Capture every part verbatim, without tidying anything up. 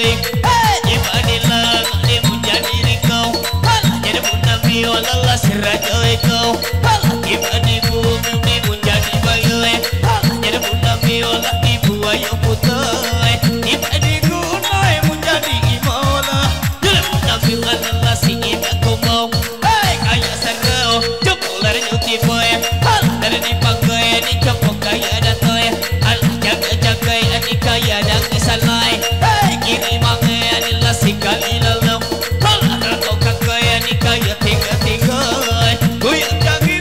baik. Ibadilah dia menjadi kau. Jadi pun Nabi Allah serajai kau. Ibadiku dia menjadi baik. Jadi pun Nabi Allah dibuat yang putih. Ibadiku naik menjadi imalah. Jadi pun Nabi Allah si ibadah kau mau. Hey kaya serau jempol dari nyuti boy. Dari dipakai di jempol kaya datoi. Allah jaga-jaga ani kaya dan salai. Hey kiri mangai adalah si kali lalau. Allah kau kakaya ni kaya tiga-tiga. Goyang jagi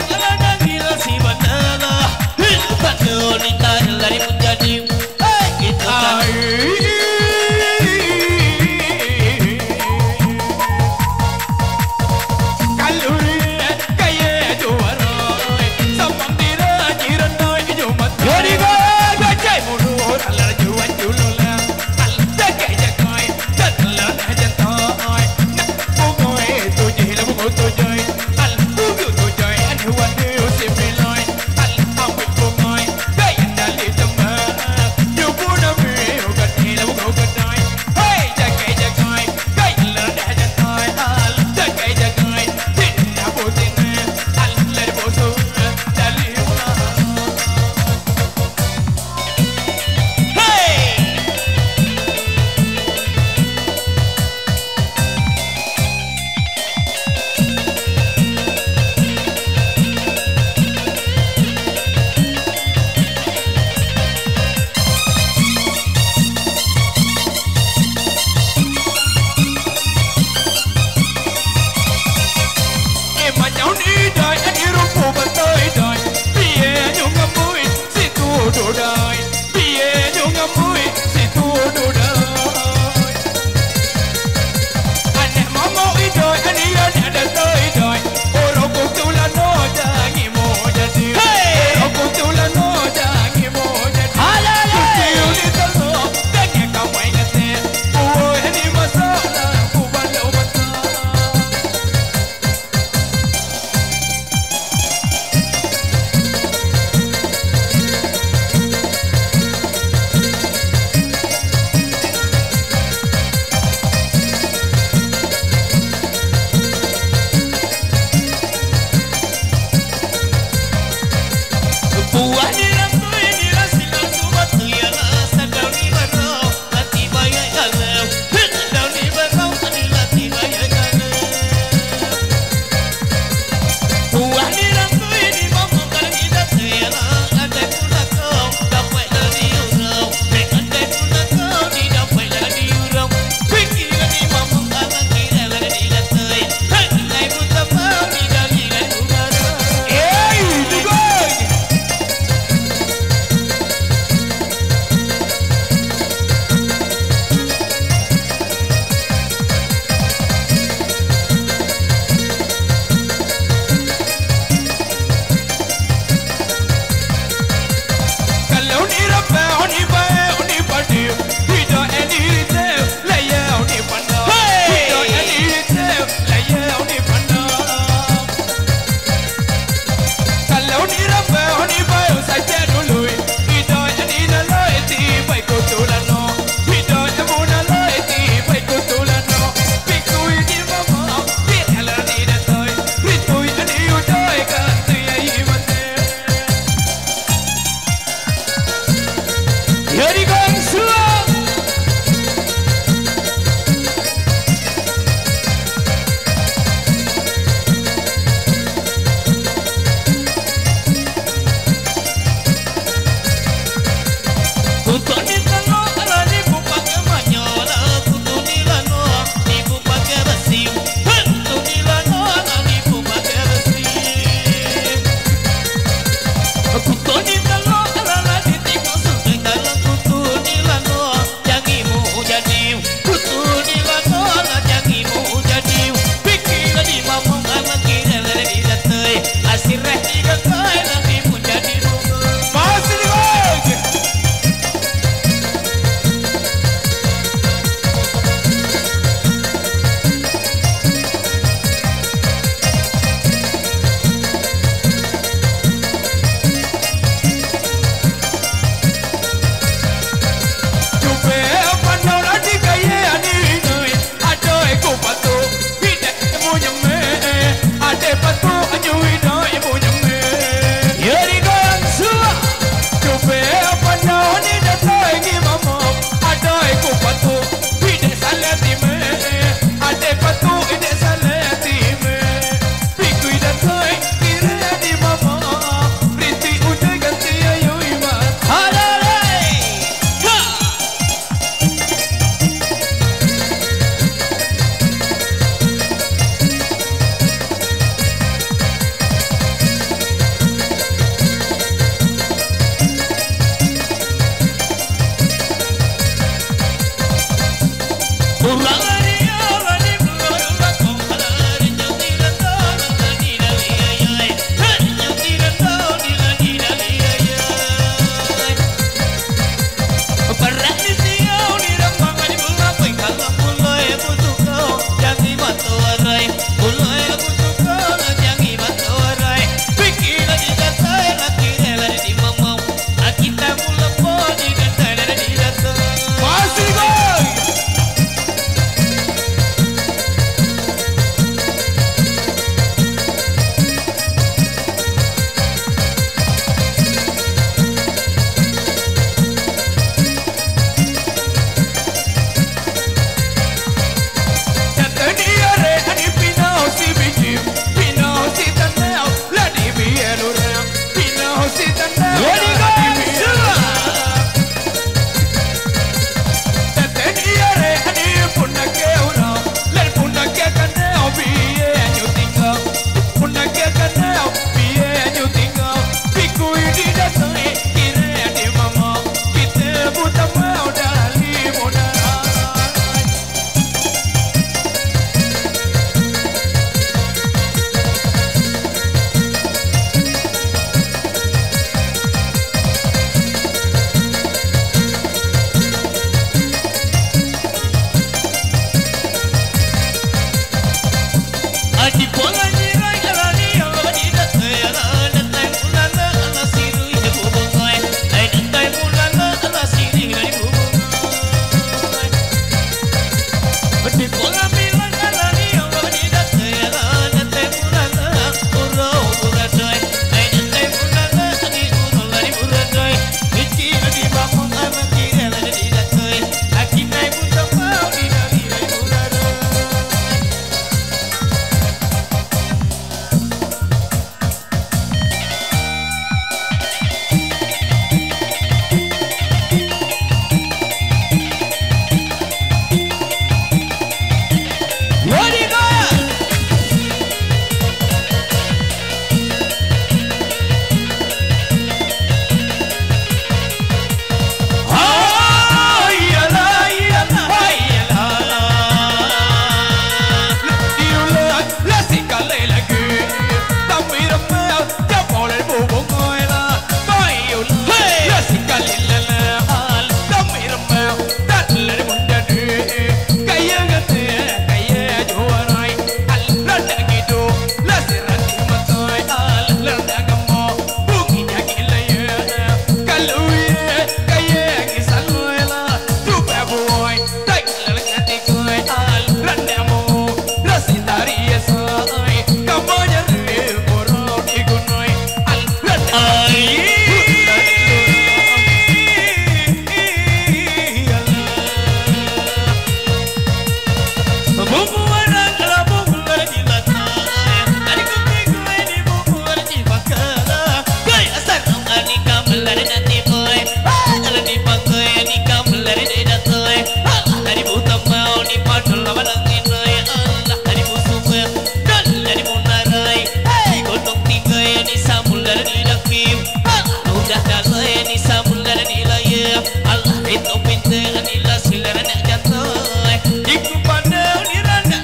Bumbu warang ala bumbu warang di latai. Dari kuping gue di bumbu warang di bakala. Gue asal orang ni kambelar nanti boy. Kalau di pakai ni kambelar di datoi. Dari buta mau ni padul lawan angin boy. Allah dari busuk dan dari munarai. Hey godong tiga ni samular di dakim. Udah dalai ni samular di laya. Allah itu pintu ni lah silar nak jatuh. Iku pandang ni randa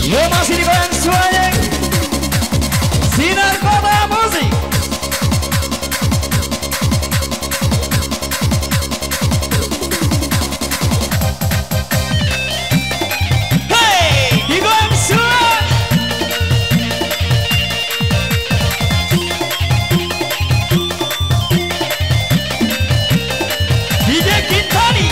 Yo masih di goyang semuanya. Sinar Kota Musik. Hey, di goyang semua. D J Kintani.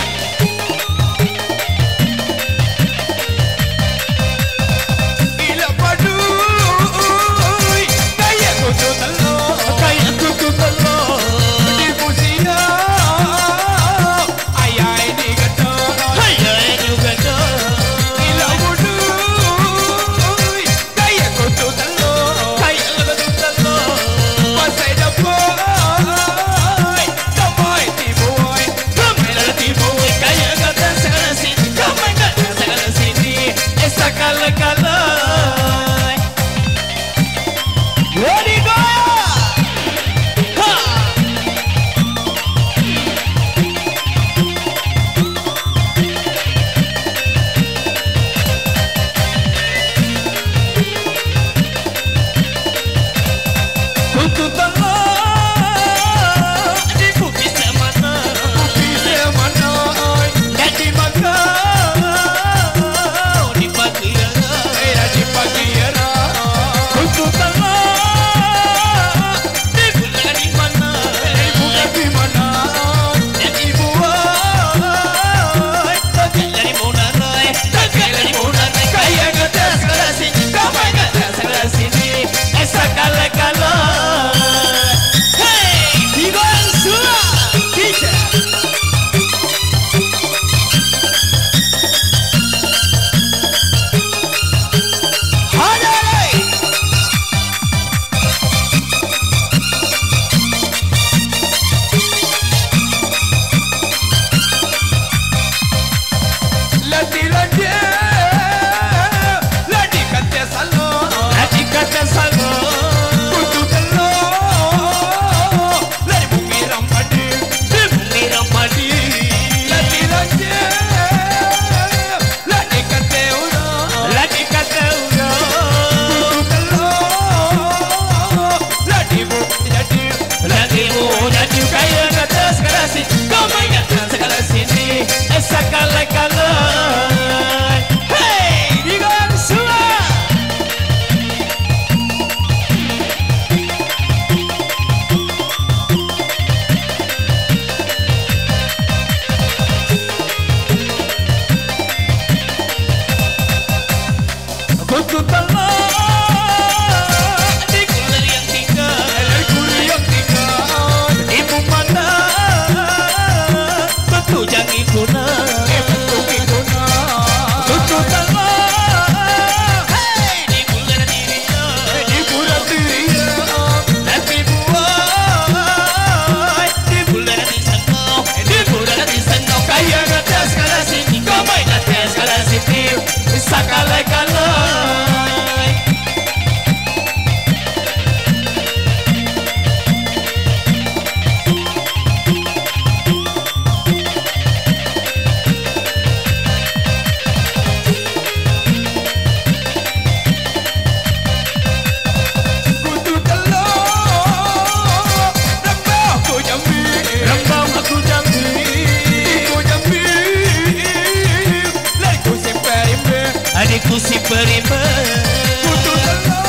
Adikku si perimba Putus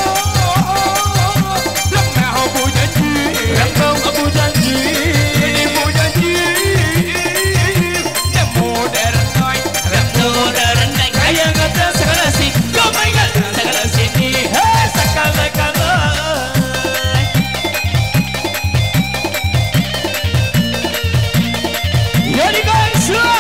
Allah Lemah aku janji Rambang aku janji Ibu janji Nemo derenai Nemo derenai Kaya kata segala si Kau mainkan segala sini Hei sakala-kala Jadi kau semua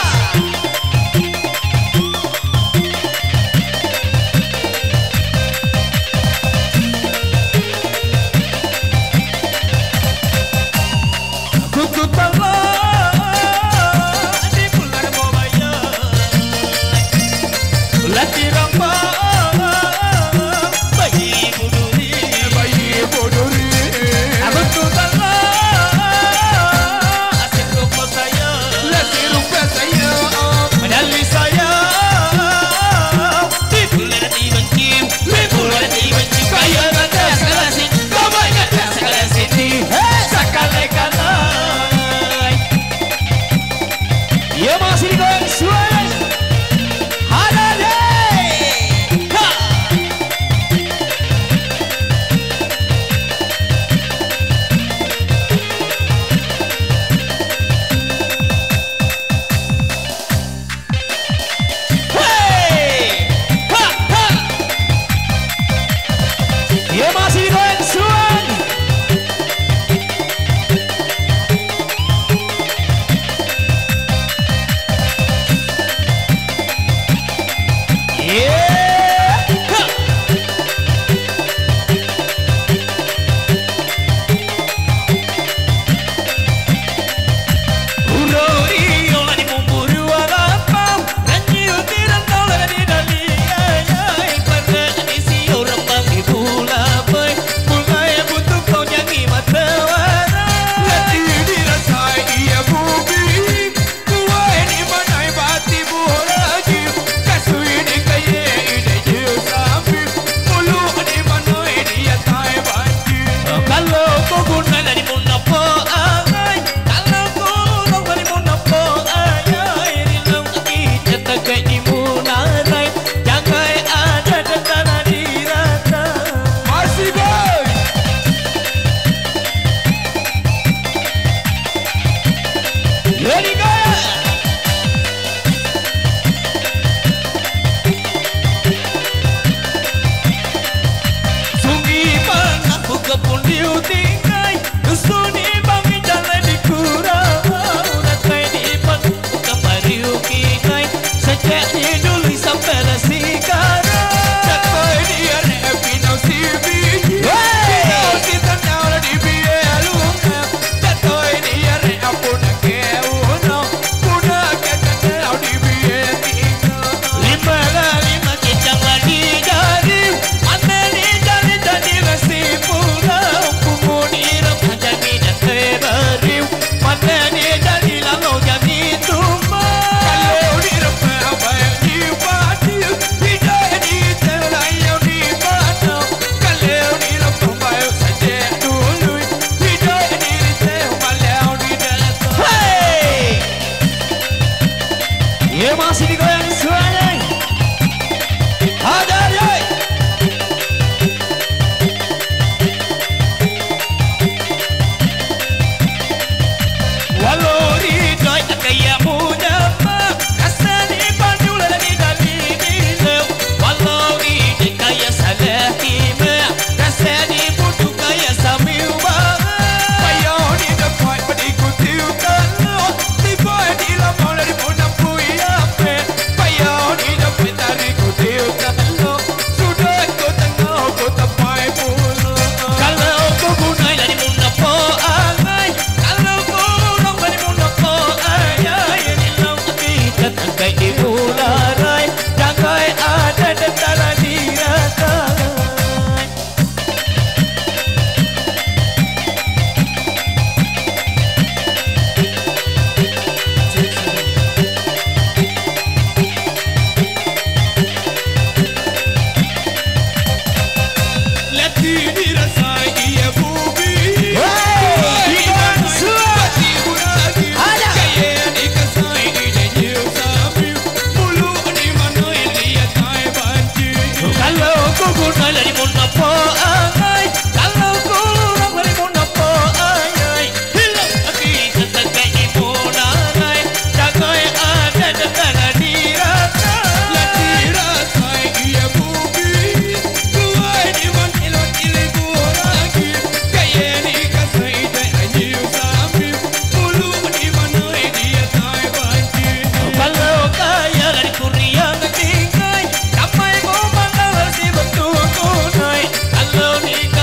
Kalau ni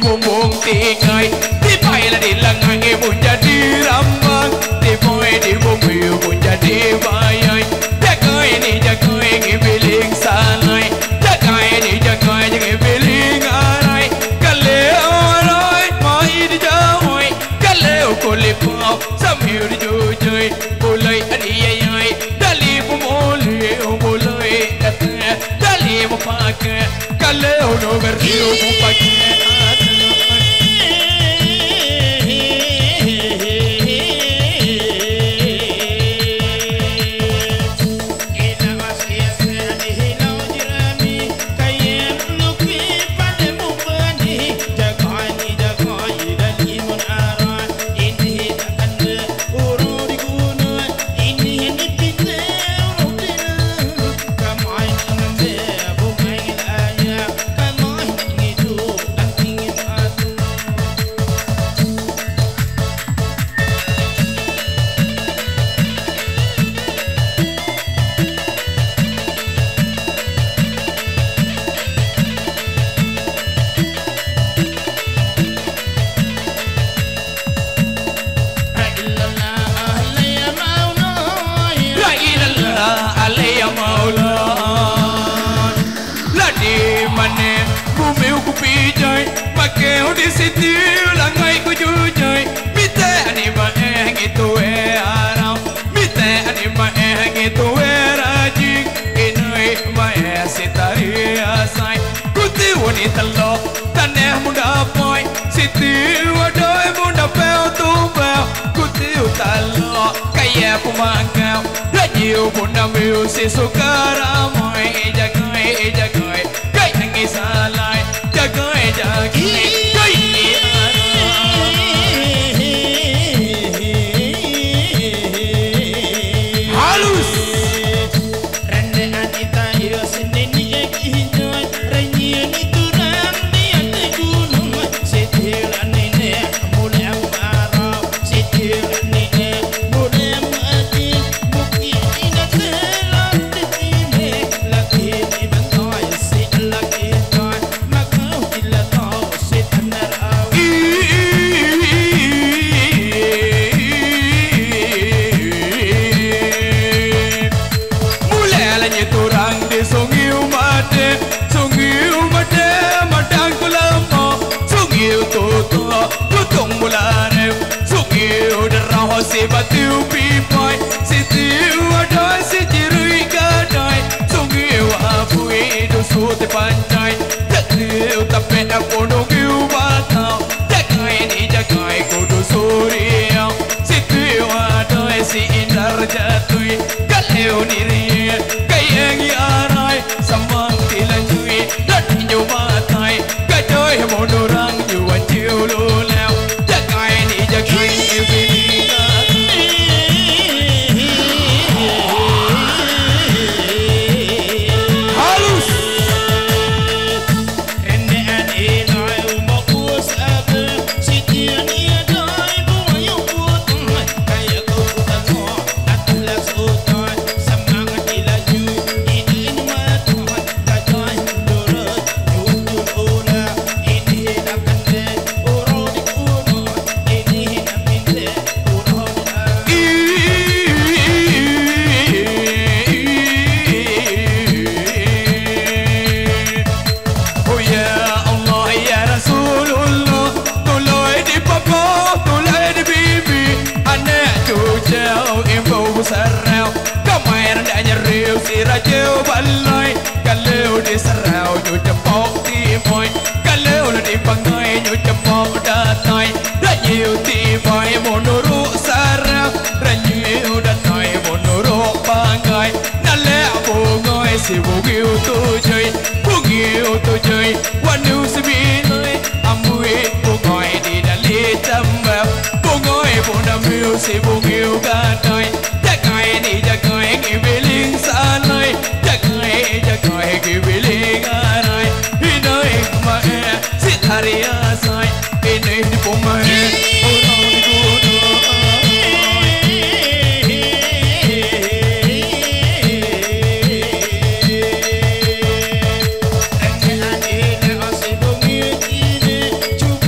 bumbung tinggai Dipailah di langai pun jadi rambang Dipoi di bumi pun jadi bayai Jagai ni jagai ngibiling salai Jagai ni jagai ngibiling arai Kaleo arai mai di jawai Kaleo kolipau sambil di jujui Mulai adiyai dali pumuli mulai kata dali mupakai Kaleo no berriu mupakai di situ langai ku jujui mite ani ma eng itu arau mite ani ma eng itu rajing inoi ma sitari asai kuti woni talo taneh muda poi situ adoi muda peu tu peu kuti talo kaya pumangkau rajiu muda miu si sukara moi jagai jagai kai angi salai jagai jagai Batiu pipai, sitiu adai sijirui gadai, sungiu apui dosu te panjai, jatiu tapi aku nungiu batau, jagai ni jagai kudu suriau, sitiu adai si indar jatui, kaleu niri, kayang arai, samang tilanjui, datinju matai, gadoi monurang juan ciululau, jagai ni jagai ibini. Rajau balai, kalau di serau nyu cepok di boy, kalau di pangai nyu cepok datai, rajau di boy menurut sarau, rajau datai menurut pangai, nalek bungai si bugiu tujui, bugiu tujui, wanu sebilai, ambui bungai di dali tambah, bungai pun ambil si bugiu gadai, jagai ni jagai ngibiling salai, jagai jagai ngibiling arai, hidai mae sitari asai, ini di pumai orang di kudu. Cuba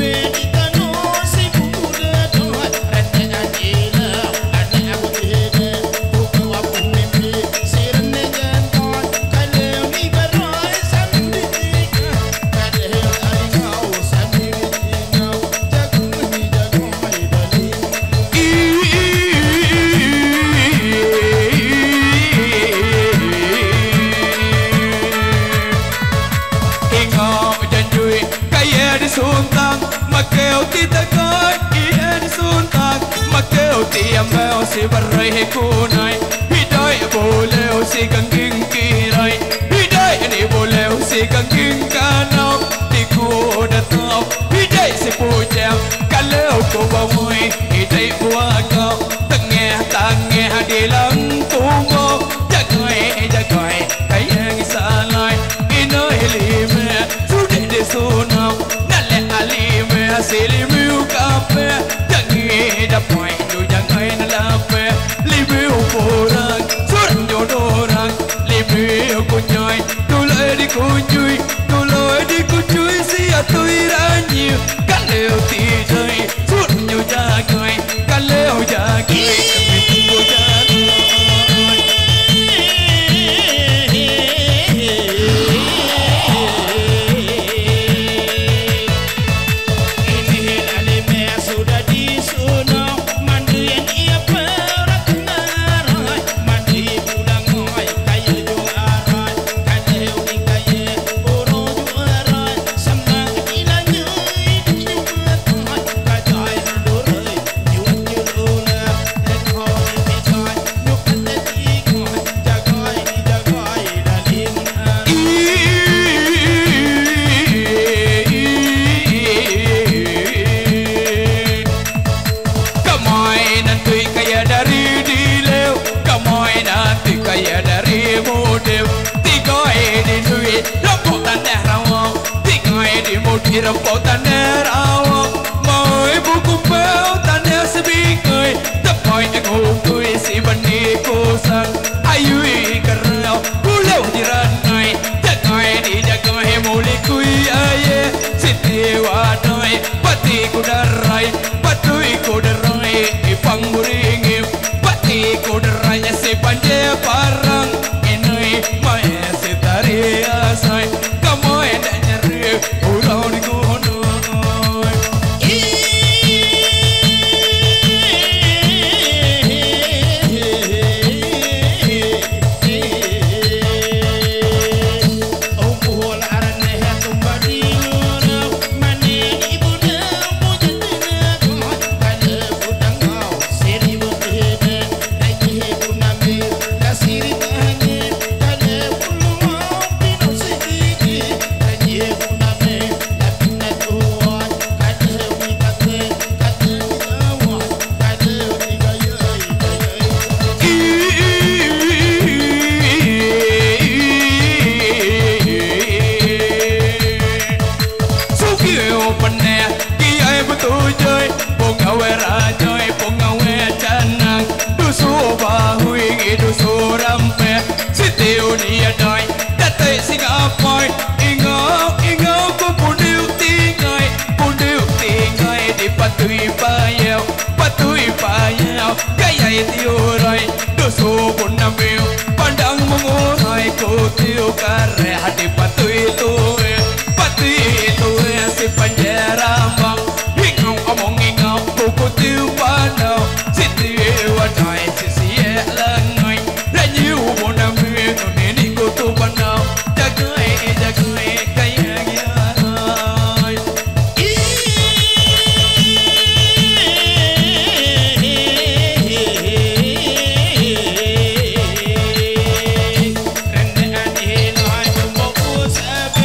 suntang makeu ti takai ien suntang makeu ti amau si barai kunai hidai boleh si kangking kirai hidai ni boleh si kangking kanau di ku datau hidai si pujam kalau ku bawai hidai buat kau tengah tengah di lang tunggu jagai jagai kayang salai inoi lime sudah de sunau nalle alime asilimu kape jangi dapai du jangai nalape libu orang surang jodoran libu kunjoi tulai di kunjui tulai di kunjui si atui ranyu kalau tidai surang jagai kalau jagai kami tunggu jagai Rampau tanah awak mau buku pau tanah sebikai tapai aku kui si bani kosan ayu kerau pulau diranai jagai di jagai mulai kui aye siti wadai pati kudarai patui kudarai ipang buringi pati kudarai si panje parang ini mai sitari asai kamu enak nyeri pulau di patui payau patui payau gaya tiurai doso pun nambil pandang mengurai ku tiu kare hati patui tu patui tu si panjara bang hingau omong hingau ku tiu pandau si tiu wadai si sia langai ranyu pun nambil ni ku tu pandau jagai jagai gaya Up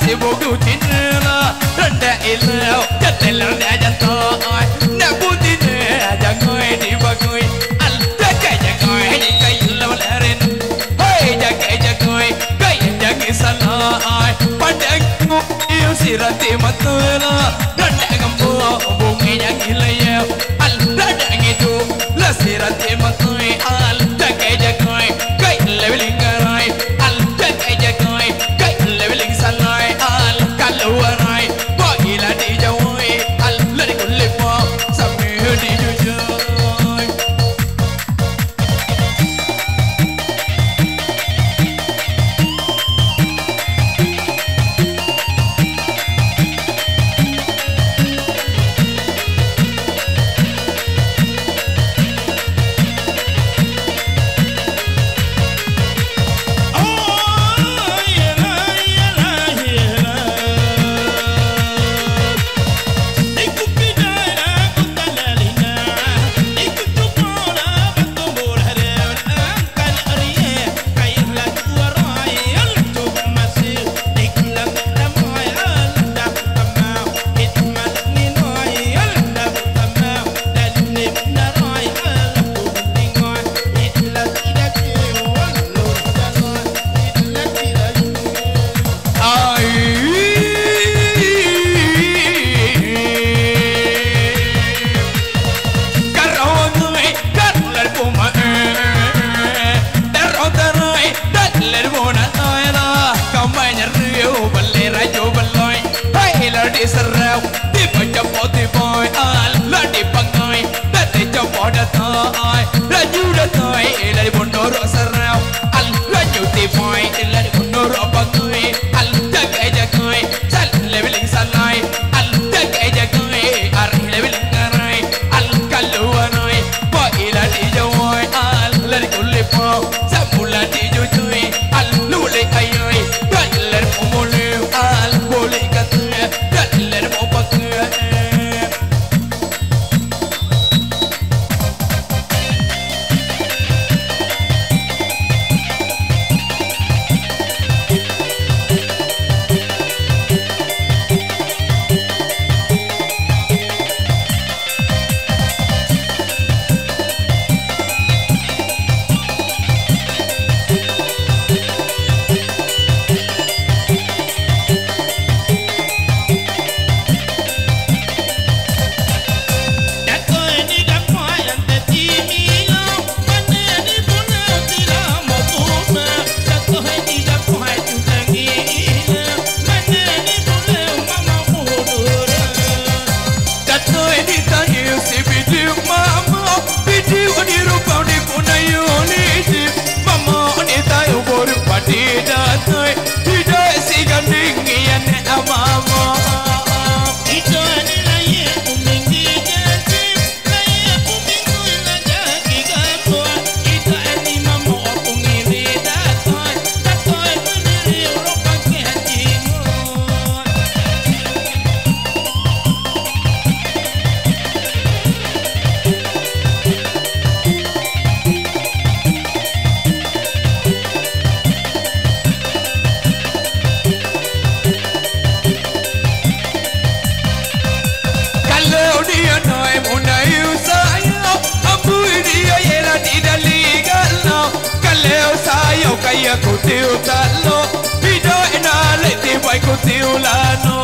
sibuk ducinela renda ilau jatelang jantai nabutin jangai di bagoi al jagai jagai di kai lawalarin hey jagai jagai kai jagai salai padang iu sirati matula renda ngambo bungi yang ilayau al renda ngidu la sirati matui al jagai jagai kai leveling garai al jagai jagai kai leveling salai al kaluarai bo ila di jawai al lari kulipo sami di jujoi Serau di baca poti boy al la di pangai dati coba datai laju datai la di bondoro serau al laju di boy la di bondoro pangai al jagai jagai sal leveling salai al jagai jagai ar leveling ngarai al kaluanai boy la di jawai al la di kulipo samula di jujui al lule ayai dalar pomole al boleh kata kaya kutiu talo video enale ti vai kutiu lano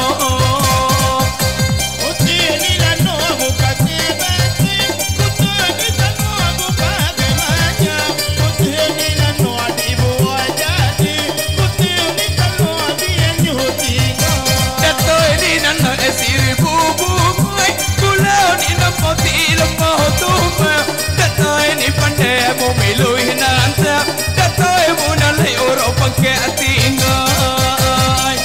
kutiu ni lano buka tebati kutiu ni lano buka temanya kutiu ni lano di buah jadi kutiu ni lano di nyutinga dato ini nana esiri bubu mai kulau ni namoti lemah tuma dato ini pandai mu milui nanta dato ibu nalai orang pakai tinggal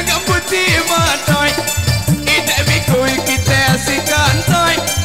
gambut di matai ida bikui kita si kantai